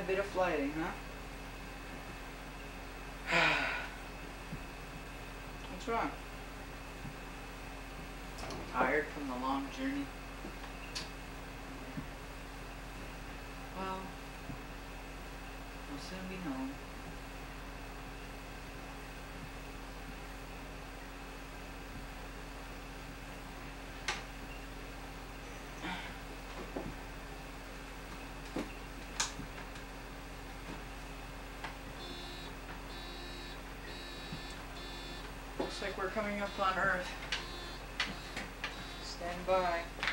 bad bit of flighting, huh? What's wrong? Tired from the long journey? Well, we'll soon be home. Looks like we're coming up on Earth. Stand by.